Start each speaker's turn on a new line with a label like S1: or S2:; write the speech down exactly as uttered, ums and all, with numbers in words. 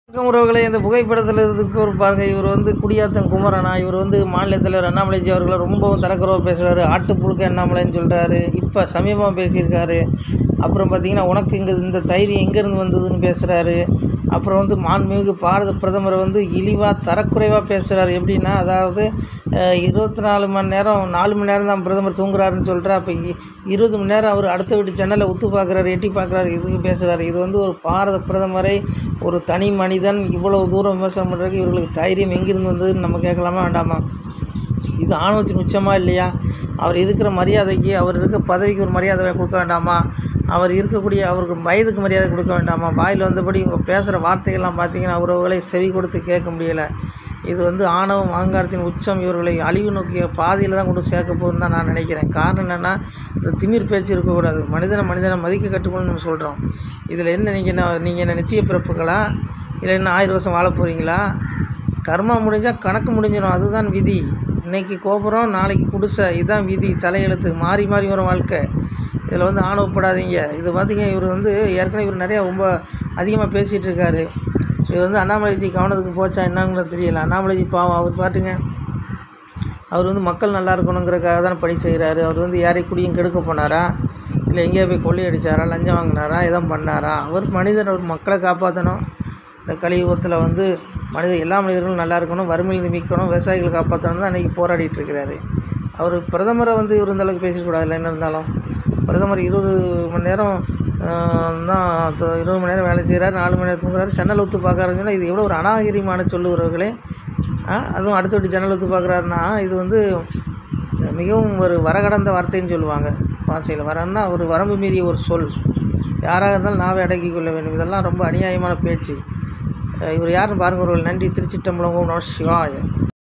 S1: வணக்கம் உறவுகளே, இந்த புகைப்படத்தில் இருக்கிறதுக்கு ஒரு பாருங்கள். இவர் வந்து குடியாத்தம் குமரனா. இவர் வந்து மாநில தலைவர் அண்ணாமலைஜி அவர்களை ரொம்பவும் தரக்குறவா பேசுகிறாரு. ஆட்டுப்புழுக்க அண்ணாமலைன்னு சொல்கிறாரு. இப்போ சமீபமாக பேசியிருக்காரு. அப்புறம் பார்த்திங்கன்னா, உனக்கு இங்கே இந்த தைரியம் எங்கேருந்து வந்ததுன்னு பேசுகிறாரு. அப்புறம் வந்து மாண்புமிகு பாரத பிரதமரை வந்து இழிவாக தரக்குறைவாக பேசுகிறாரு. எப்படின்னா, அதாவது இருபத்தி நாலு மணி நேரம் நாலு மணி நேரம் தான் பிரதமர் தூங்குறாருன்னு சொல்கிறா. அப்போ இருபது மணி நேரம் அவர் அடுத்த வீட்டு சேனலில் உத்து பார்க்குறாரு, எட்டி பார்க்குறாரு, இதுக்கு பேசுகிறாரு. இது வந்து ஒரு பாரத பிரதமரை, ஒரு தனி மனிதன் இவ்வளோ தூரம் விமர்சனம் பண்ணுறதுக்கு இவர்களுக்கு தைரியம் எங்கிருந்து வந்ததுன்னு நம்ம கேட்கலாமா வேண்டாமா? இது ஆணவத்தின் உச்சமாக இல்லையா? அவர் இருக்கிற மரியாதைக்கு, அவர் இருக்க பதவிக்கு ஒரு மரியாதை கொடுக்க வேண்டாமா? அவர் இருக்கக்கூடிய அவருக்கு வயதுக்கு மரியாதை கொடுக்க வேண்டாமா? வாயில் வந்தபடி இவங்க பேசுகிற வார்த்தைகள்லாம் பார்த்திங்கன்னா உறவுகளை செவி கொடுத்து கேட்க முடியலை. இது வந்து ஆணவம் அகங்காரத்தின் உச்சம். இவர்களை அழிவு நோக்கிய பாதையில் தான் கொண்டு சேர்க்க போகுதுன்னு தான் நான் நினைக்கிறேன். காரணம் என்னென்னா, இந்த திமிர் பேச்சு இருக்கக்கூடாது. மனிதனை மனிதனை மதிக்க கற்றுக்கணும்னு நம்ம சொல்கிறோம். இதில் என்ன, நீங்கள் என்ன நீங்கள் என்ன நித்திய பிறப்புகளா, இல்லை என்ன ஆயிரம் வருஷம் வாழ போகிறீங்களா? கர்மா முடிஞ்சால் கணக்கு முடிஞ்சிடும். அதுதான் விதி. இன்றைக்கி கோபுரம், நாளைக்கு குடிசை, இதுதான் விதி. தலையெழுத்து மாறி மாறி வரும் வாழ்க்கை. இதில் வந்து ஆணவப்படாதீங்க. இது பார்த்திங்க, இவர் வந்து ஏற்கனவே இவர் நிறையா ரொம்ப அதிகமாக பேசிகிட்டு இருக்காரு. இது வந்து அண்ணாமலைஜி கவனத்துக்கு போச்சா என்னங்கிறது தெரியல. அண்ணாமலைஜி பாவம், அவர் பாட்டுங்க, அவர் வந்து மக்கள் நல்லா இருக்கணுங்கிறதுக்காக தானே பணி செய்கிறாரு. அவர் வந்து யாரை குடியும் கெடுக்க போனாரா, இல்லை எங்கேயா போய் கொள்ளையடிச்சாரா, லஞ்சம் வாங்கினாரா, எதாவது பண்ணாரா? அவர் மனிதன், அவர் மக்களை காப்பாற்றணும். இந்த கலியுகத்தில் வந்து மனித எல்லா மனிதர்களும் நல்லா இருக்கணும், வறுமையிலிருந்து மீட்கணும், விவசாயிகளை காப்பாற்றணும் தான் அன்றைக்கி போராடிட்டு இருக்கிறாரு. அவர் பிரதமரை வந்து இவர் இந்த அளவுக்கு பேசிக்கூடாதுல்ல. என்ன இருந்தாலும் பிரதமர் இருபது மணி நேரம் தான் இருபது மணி நேரம் வேலை செய்கிறார், நாலு மணி நேரம் தூங்குறாரு, ஜன்னல் ஊற்று பார்க்குறாருன்னு சொன்னால் இது எவ்வளோ ஒரு அநாகரிகமான சொல்லுகிறவர்களே. அதுவும் அடுத்த விட்டு ஜன்னல் ஊற்று பார்க்குறாருன்னா இது வந்து மிகவும் ஒரு வரகடந்த வார்த்தைன்னு சொல்லுவாங்க பாசையில். வரன்னா ஒரு வரம்பு மீறிய ஒரு சொல். யாராக இருந்தாலும் நாவே அடக்கி கொள்ள வேண்டும். இதெல்லாம் ரொம்ப அநியாயமான பேச்சு. இவர் யாருன்னு பாருங்க. ஒரு நன்றி. திருச்சிட்டம்பலம். ஓம் நம சிவாய.